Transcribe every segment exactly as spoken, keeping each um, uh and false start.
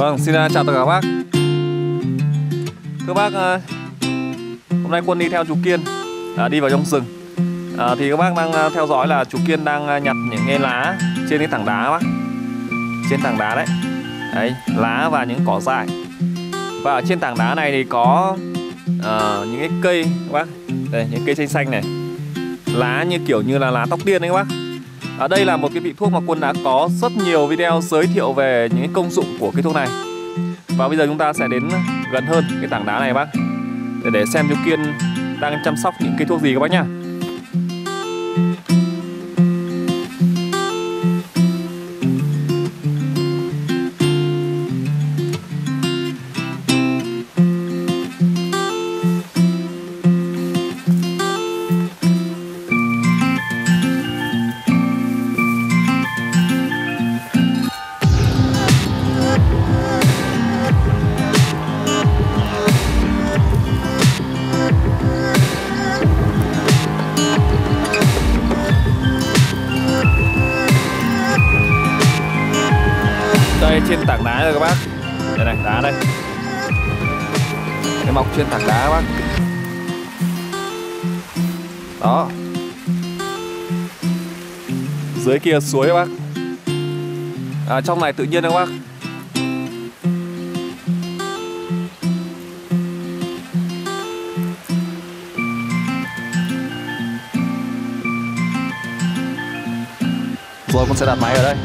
Vâng, xin chào tất cả các bác. Thưa bác, hôm nay Quân đi theo chú Kiên à, đi vào trong rừng à, thì các bác đang theo dõi là chú Kiên đang nhặt những cái lá trên cái tảng đá bác. Trên tảng đá đấy. Đấy, lá và những cỏ dại. Và ở trên tảng đá này thì có uh, những cái cây các bác. Đây, những cây xanh xanh này. Lá như kiểu như là lá tóc tiên đấy các bác. Ở đây là một cái vị thuốc mà Quân đã có rất nhiều video giới thiệu về những cái công dụng của cái thuốc này. Và bây giờ chúng ta sẽ đến gần hơn cái tảng đá này bác, để, để xem chú Kiên đang chăm sóc những cây thuốc gì các bác nhá. Đây, trên tảng đá rồi các bác. Đây này, đá đây. Cái mọc trên tảng đá các bác. Đó. Dưới kia suối các bác. À, trong này tự nhiên các bác. Rồi con sẽ đặt máy ở đây.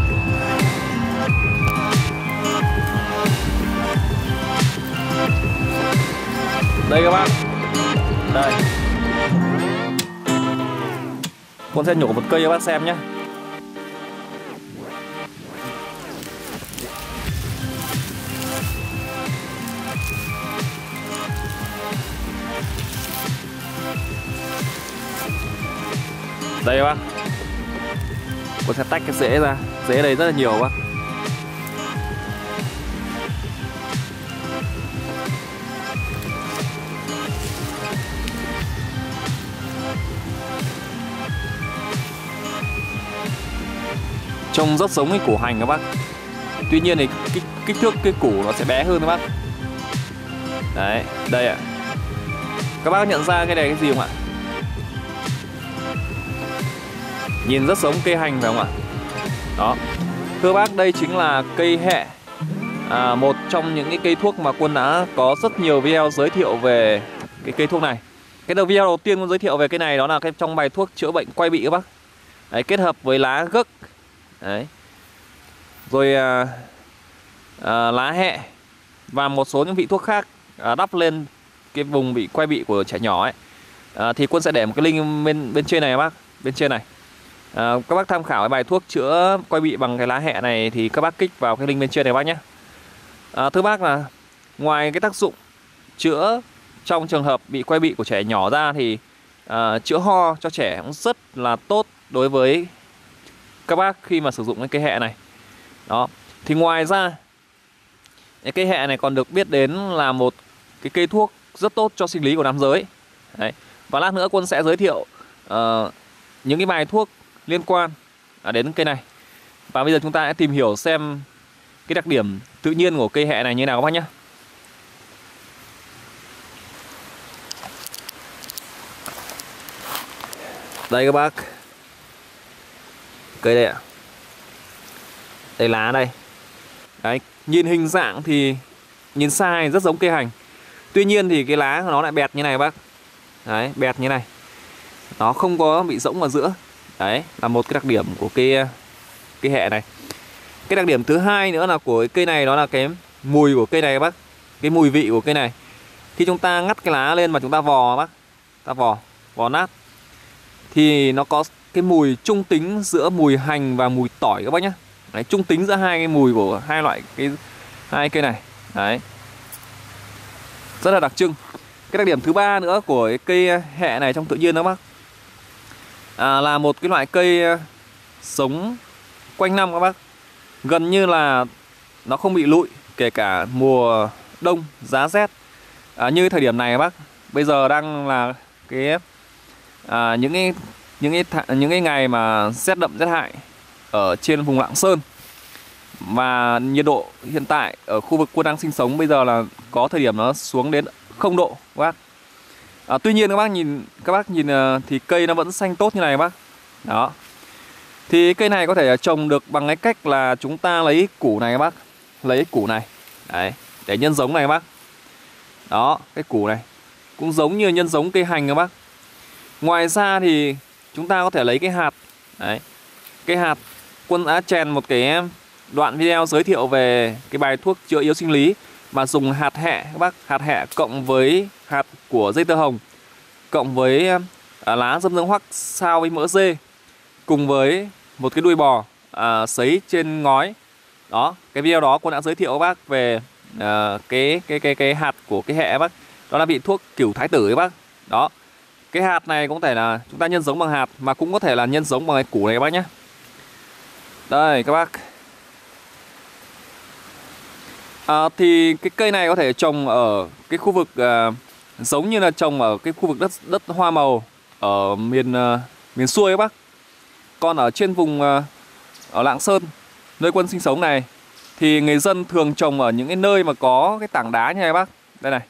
Đây các bác. Đây. Con sẽ nhổ một cây cho bác xem nhé. Đây các bác. Con sẽ tách cái rễ ra. Rễ đây rất là nhiều các bác. Trông rất giống cái củ hành các bác. Tuy nhiên thì kích, kích thước cái củ nó sẽ bé hơn các bác. Đấy, đây ạ. Các bác nhận ra cái này cái gì không ạ? Nhìn rất giống cây hành phải không ạ? Đó. Thưa bác, đây chính là cây hẹ, à, một trong những cái cây thuốc mà Quân đã có rất nhiều video giới thiệu về cái cây thuốc này. Cái đầu video đầu tiên Quân giới thiệu về cái này đó là cái trong bài thuốc chữa bệnh quai bị các bác. Đấy, kết hợp với lá gấc. Đấy. Rồi à, à, lá hẹ và một số những vị thuốc khác à, đắp lên cái vùng bị quai bị của trẻ nhỏ ấy. À, thì Quân sẽ để một cái link bên bên trên này các bác, bên trên này. À, các bác tham khảo cái bài thuốc chữa quai bị bằng cái lá hẹ này thì các bác kích vào cái link bên trên này bác nhé. À, thưa bác là ngoài cái tác dụng chữa trong trường hợp bị quai bị của trẻ nhỏ ra thì à, chữa ho cho trẻ cũng rất là tốt đối với các bác khi mà sử dụng cái cây hẹ này. Đó. Thì ngoài ra cái cây hẹ này còn được biết đến là một cái cây thuốc rất tốt cho sinh lý của nam giới. Đấy. Và lát nữa Quân sẽ giới thiệu uh, những cái bài thuốc liên quan đến cây này. Và bây giờ chúng ta sẽ tìm hiểu xem cái đặc điểm tự nhiên của cây hẹ này như nào các bác nhé. Đây các bác. Cây đây ạ. Đây lá đây. Đấy, nhìn hình dạng thì nhìn xa thì rất giống cây hành. Tuy nhiên thì cái lá của nó lại bẹt như này bác. Đấy, bẹt như này. Nó không có bị rỗng ở giữa. Đấy, là một cái đặc điểm của cây cây hẹ này. Cái đặc điểm thứ hai nữa là của cái cây này đó là cái mùi của cây này bác. Cái mùi vị của cây này. Khi chúng ta ngắt cái lá lên mà chúng ta vò bác, ta vò, vò nát thì nó có cái mùi trung tính giữa mùi hành và mùi tỏi các bác nhé. Đấy, trung tính giữa hai cái mùi của hai loại cái hai cây này. Đấy. Rất là đặc trưng. Cái đặc điểm thứ ba nữa của cái cây hẹ này trong tự nhiên đó bác, à, là một cái loại cây sống quanh năm các bác. Gần như là nó không bị lụi kể cả mùa đông giá rét. à, Như thời điểm này các bác, bây giờ đang là cái à, những cái những cái những cái ngày mà rét đậm rét hại ở trên vùng Lạng Sơn. Và nhiệt độ hiện tại ở khu vực Quân đang sinh sống bây giờ là có thời điểm nó xuống đến không độ các bác. À, tuy nhiên các bác nhìn các bác nhìn uh, thì cây nó vẫn xanh tốt như này các bác. Đó. Thì cây này có thể trồng được bằng cái cách là chúng ta lấy củ này các bác, lấy củ này. Đấy, để nhân giống này các bác. Đó, cái củ này cũng giống như nhân giống cây hành các bác. Ngoài ra thì chúng ta có thể lấy cái hạt. Đấy. Cái hạt, Quân đã chèn một cái đoạn video giới thiệu về cái bài thuốc chữa yếu sinh lý mà dùng hạt hẹ các bác, hạt hẹ cộng với hạt của dây tơ hồng, cộng với à, lá dâm dương hoắc sao với mỡ dê, cùng với một cái đuôi bò à, sấy trên ngói. Đó, cái video đó Quân đã giới thiệu các bác về à, cái cái cái cái hạt của cái hẹ các bác. Đó là vị thuốc cửu thái tử các bác. Đó. Cái hạt này cũng có thể là chúng ta nhân giống bằng hạt, mà cũng có thể là nhân giống bằng cái củ này các bác nhé. Đây các bác. À, thì cái cây này có thể trồng ở cái khu vực à, giống như là trồng ở cái khu vực đất đất hoa màu ở miền à, miền xuôi các bác. Còn ở trên vùng à, ở Lạng Sơn, nơi Quân sinh sống này, thì người dân thường trồng ở những cái nơi mà có cái tảng đá như này bác. Đây này.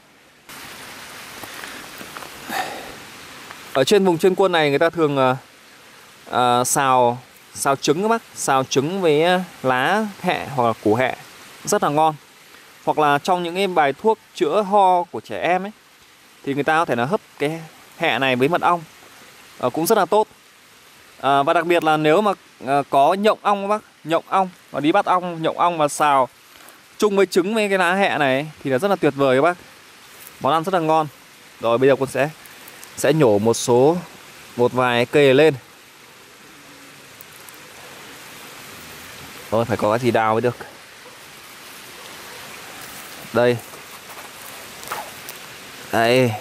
Ở trên vùng chân Quân này người ta thường à, à, xào xào trứng các bác, xào trứng với lá hẹ hoặc là củ hẹ rất là ngon. Hoặc là trong những cái bài thuốc chữa ho của trẻ em ấy, thì người ta có thể là hấp cái hẹ này với mật ong à, cũng rất là tốt. à, Và đặc biệt là nếu mà à, có nhộng ong các bác, nhộng ong và đi bắt ong, nhộng ong mà xào chung với trứng với cái lá hẹ này thì là rất là tuyệt vời các bác. Món ăn rất là ngon. Rồi bây giờ Quân sẽ sẽ nhổ một số một vài cây này lên. Rồi phải có cái gì đào mới được. Đây. Đây.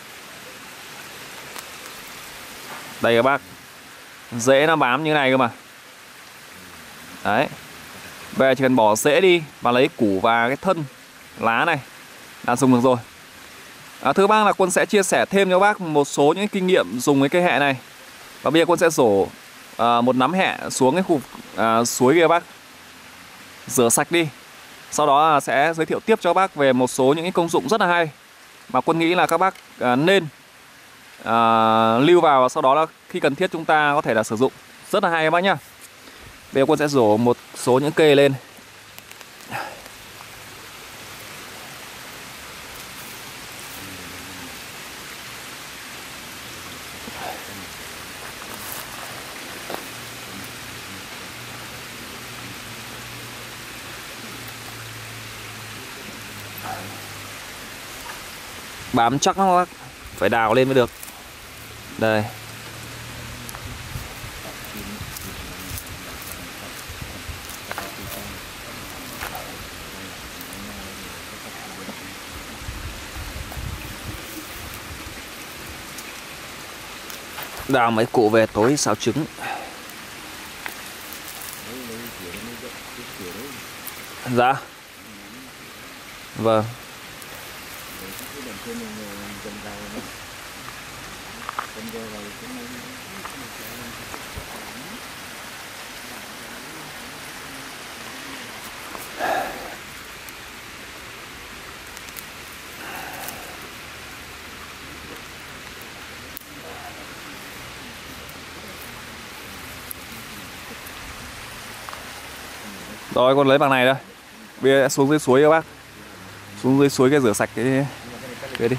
Đây các bác. Rễ nó bám như này cơ mà. Đấy. Về chỉ cần bỏ rễ đi và lấy củ và cái thân lá này là dùng được rồi. à, Thưa bác là Quân sẽ chia sẻ thêm cho bác một số những kinh nghiệm dùng cái cây hẹ này. Và bây giờ Quân sẽ rổ à, một nắm hẹ xuống cái khu à, suối kia bác, rửa sạch đi. Sau đó sẽ giới thiệu tiếp cho bác về một số những cái công dụng rất là hay mà Quân nghĩ là các bác à, nên à, lưu vào, và sau đó là khi cần thiết chúng ta có thể là sử dụng. Rất là hay các bác nhá. Bây giờ Quân sẽ rổ một số những cây lên. Bám chắc lắm các bác, phải đào lên mới được. Đây. Đào mấy cụ về tối xào trứng. Dạ. Vâng. Rồi con lấy bằng này đây. Bây giờ xuống dưới suối các bác. Xuống dưới suối cái rửa sạch cái cái đi.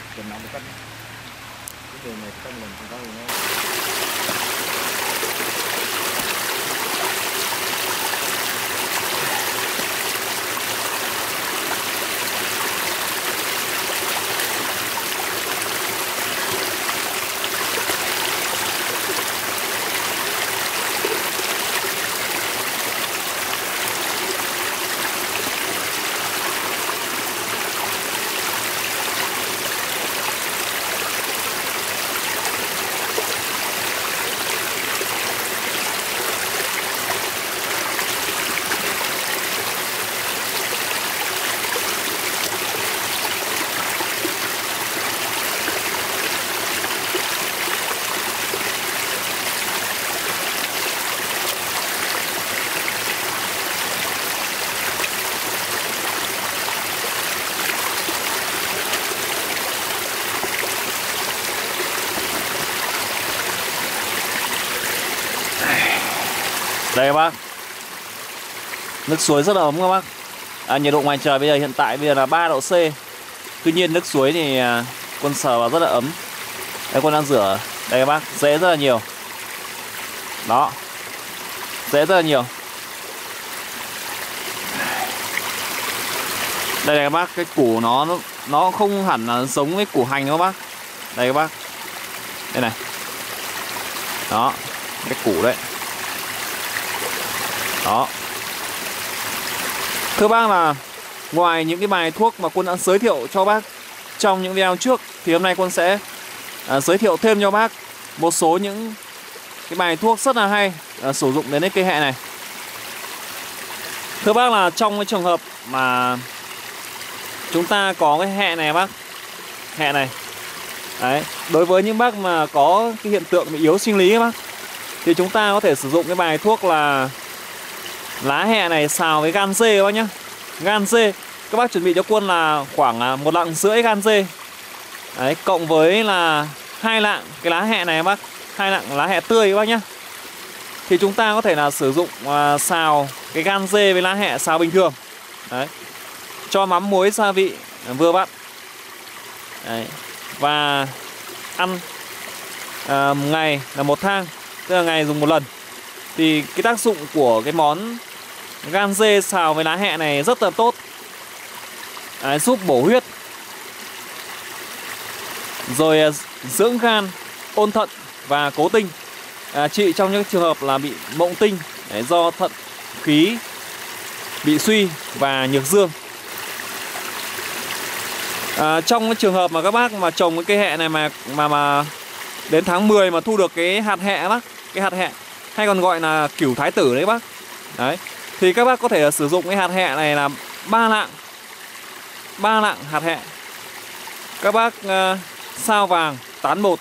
Đây các bác, nước suối rất là ấm các bác. À, nhiệt độ ngoài trời bây giờ hiện tại bây giờ là ba độ C. Tuy nhiên nước suối thì Quân sờ vào rất là ấm. Đây, Quân đang rửa. Đây các bác, rễ rất là nhiều. Đó, rễ rất là nhiều. Đây này các bác, cái củ nó nó không hẳn là giống với củ hành đâu các bác. Đây các bác, đây này. Đó, cái củ đấy. Đó. Thưa bác là ngoài những cái bài thuốc mà Quân đã giới thiệu cho bác trong những video trước, thì hôm nay Quân sẽ à, giới thiệu thêm cho bác một số những cái bài thuốc rất là hay à, sử dụng đến cái cây hẹ này. Thưa bác là trong cái trường hợp mà chúng ta có cái hẹ này bác, hẹ này đấy, đối với những bác mà có cái hiện tượng bị yếu sinh lý ấy bác, thì chúng ta có thể sử dụng cái bài thuốc là lá hẹ này xào với gan dê các bác nhé. Gan dê các bác chuẩn bị cho Quân là khoảng một lạng rưỡi gan dê đấy, cộng với là hai lạng cái lá hẹ này bác, hai lạng lá hẹ tươi các bác nhé. Thì chúng ta có thể là sử dụng uh, xào cái gan dê với lá hẹ xào bình thường đấy, cho mắm muối gia vị vừa vặn đấy, và ăn uh, ngày là một thang, tức là ngày dùng một lần. Thì cái tác dụng của cái món gan dê xào với lá hẹ này rất là tốt đấy, giúp bổ huyết, rồi uh, dưỡng gan, ôn thận và cố tinh, à, trị trong những trường hợp là bị mộng tinh đấy, do thận khí bị suy và nhược dương. À, trong cái trường hợp mà các bác mà trồng cái cây hẹ này mà mà mà đến tháng mười mà thu được cái hạt hẹ bác, cái hạt hẹ hay còn gọi là cửu thái tử đấy bác. Đấy, thì các bác có thể là sử dụng cái hạt hẹ này là ba lạng. ba lạng hạt hẹ. Các bác uh, sao vàng tán bột.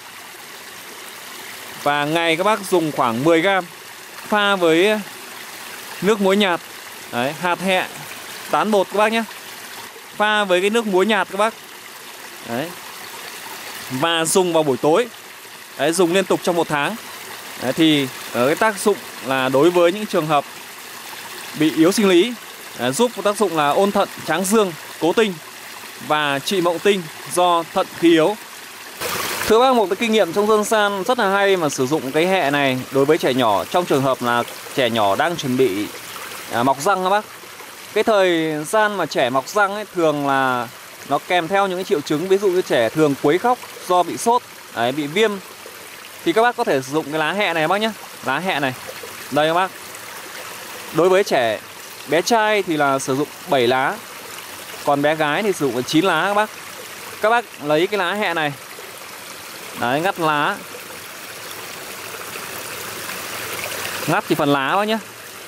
Và ngày các bác dùng khoảng mười gam pha với nước muối nhạt. Đấy, hạt hẹ tán bột các bác nhé, pha với cái nước muối nhạt các bác. Đấy. Và dùng vào buổi tối. Đấy, dùng liên tục trong một tháng. Đấy, thì ở cái tác dụng là đối với những trường hợp bị yếu sinh lý, đấy, giúp tác dụng là ôn thận, tráng dương, cố tinh và trị mộng tinh do thận khí yếu. Thưa bác, một cái kinh nghiệm trong dân gian rất là hay mà sử dụng cái hẹ này đối với trẻ nhỏ trong trường hợp là trẻ nhỏ đang chuẩn bị à, mọc răng các bác. Cái thời gian mà trẻ mọc răng ấy thường là nó kèm theo những cái triệu chứng, ví dụ như trẻ thường quấy khóc do bị sốt, đấy, bị viêm. Thì các bác có thể sử dụng cái lá hẹ này bác nhé. Lá hẹ này. Đây các bác. Đối với trẻ bé trai thì là sử dụng bảy lá, còn bé gái thì sử dụng chín lá các bác. Các bác lấy cái lá hẹ này. Đấy, ngắt lá. Ngắt thì phần lá bác nhé.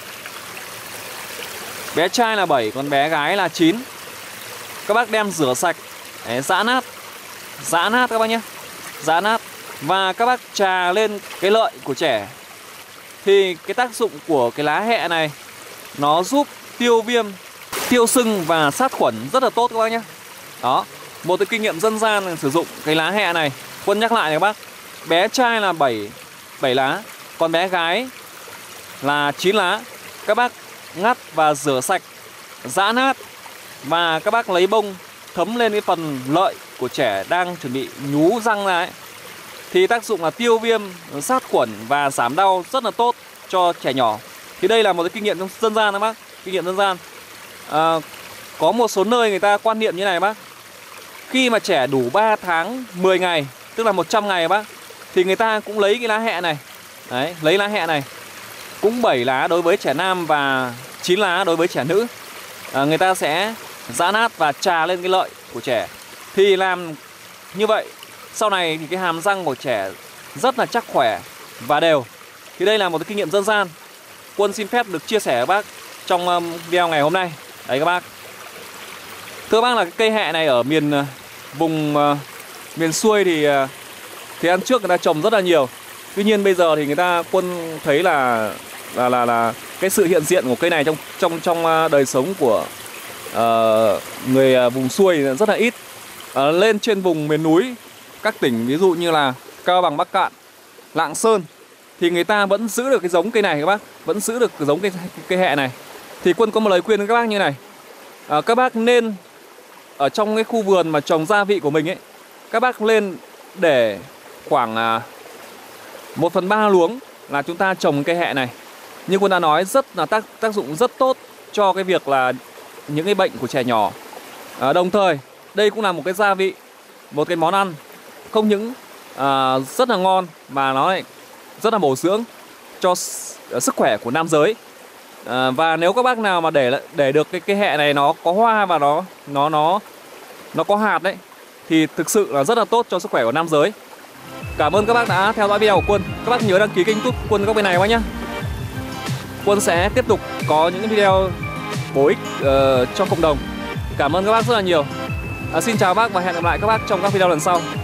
Bé trai là bảy, còn bé gái là chín. Các bác đem rửa sạch, đấy, giã nát. Giã nát các bác nhé. Giã nát. Và các bác chà lên cái lợi của trẻ. Thì cái tác dụng của cái lá hẹ này nó giúp tiêu viêm, tiêu sưng và sát khuẩn rất là tốt các bác nhé. Đó, một cái kinh nghiệm dân gian là sử dụng cái lá hẹ này. Quân nhắc lại này các bác. Bé trai là bảy, bảy lá, còn bé gái là chín lá. Các bác ngắt và rửa sạch, giã nát. Và các bác lấy bông thấm lên cái phần lợi của trẻ đang chuẩn bị nhú răng ra ấy. Thì tác dụng là tiêu viêm, sát khuẩn và giảm đau rất là tốt cho trẻ nhỏ. Thì đây là một cái kinh nghiệm trong dân gian các bác. Kinh nghiệm dân gian à, có một số nơi người ta quan niệm như này bác. Khi mà trẻ đủ ba tháng mười ngày, tức là một trăm ngày bác, thì người ta cũng lấy cái lá hẹ này. Đấy, lấy lá hẹ này. Cũng bảy lá đối với trẻ nam và chín lá đối với trẻ nữ. à, Người ta sẽ giã nát và chà lên cái lợi của trẻ. Thì làm như vậy sau này thì cái hàm răng của trẻ rất là chắc khỏe và đều. Thì đây là một cái kinh nghiệm dân gian Quân xin phép được chia sẻ với bác trong video ngày hôm nay. Đấy các bác. Thưa bác là cái cây hẹ này ở miền vùng uh, miền xuôi thì uh, thời gian trước người ta trồng rất là nhiều. Tuy nhiên bây giờ thì người ta Quân thấy là là là là cái sự hiện diện của cây này trong trong trong đời sống của uh, người uh, vùng xuôi rất là ít. Uh, lên trên vùng miền núi, các tỉnh ví dụ như là Cao Bằng, Bắc Cạn, Lạng Sơn thì người ta vẫn giữ được cái giống cây này các bác, vẫn giữ được cái giống cây, cây hẹ này. Thì Quân có một lời khuyên với các bác như này. à, Các bác nên ở trong cái khu vườn mà trồng gia vị của mình ấy, các bác lên để khoảng à, một phần ba luống là chúng ta trồng cây hẹ này. Như Quân đã nói, rất là tác, tác dụng rất tốt cho cái việc là những cái bệnh của trẻ nhỏ. à, Đồng thời đây cũng là một cái gia vị, một cái món ăn không những à, rất là ngon mà nó lại rất là bổ dưỡng cho sức khỏe của nam giới. à, Và nếu các bác nào mà để để được cái cây hẹ này nó có hoa và nó nó nó nó có hạt đấy, thì thực sự là rất là tốt cho sức khỏe của nam giới. Cảm ơn các bác đã theo dõi video của Quân. Các bác nhớ đăng ký kênh YouTube Quân góc bên này các bác nhé. Quân sẽ tiếp tục có những video bổ ích uh, cho cộng đồng. Cảm ơn các bác rất là nhiều. à, Xin chào bác và hẹn gặp lại các bác trong các video lần sau.